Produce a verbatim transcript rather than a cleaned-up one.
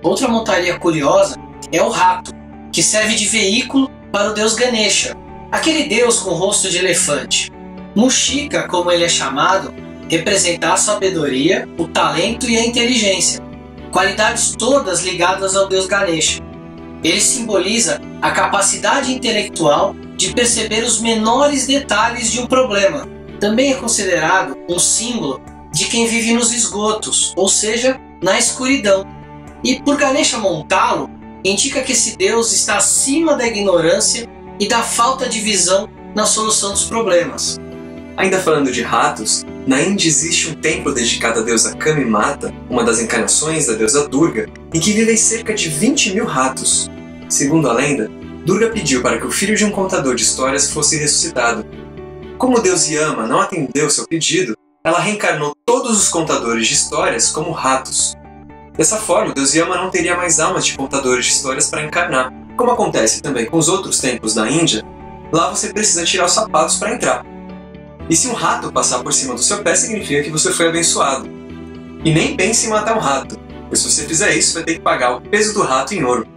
Outra montaria curiosa é o rato, que serve de veículo para o deus Ganesha, aquele deus com rosto de elefante. Mushika, como ele é chamado, representa a sabedoria, o talento e a inteligência, qualidades todas ligadas ao deus Ganesha. Ele simboliza a capacidade intelectual de perceber os menores detalhes de um problema. Também é considerado um símbolo de quem vive nos esgotos, ou seja, na escuridão. E por Ganesha montá-lo, indica que esse deus está acima da ignorância e da falta de visão na solução dos problemas. Ainda falando de ratos, na Índia existe um templo dedicado à deusa Kamimata, uma das encarnações da deusa Durga, em que vivem cerca de vinte mil ratos. Segundo a lenda, Durga pediu para que o filho de um contador de histórias fosse ressuscitado. Como o deus Yama não atendeu seu pedido, ela reencarnou todos os contadores de histórias como ratos. Dessa forma, o deus Yama não teria mais almas de contadores de histórias para encarnar. Como acontece também com os outros templos da Índia, lá você precisa tirar os sapatos para entrar. E se um rato passar por cima do seu pé, significa que você foi abençoado. E nem pense em matar um rato, pois se você fizer isso, vai ter que pagar o peso do rato em ouro.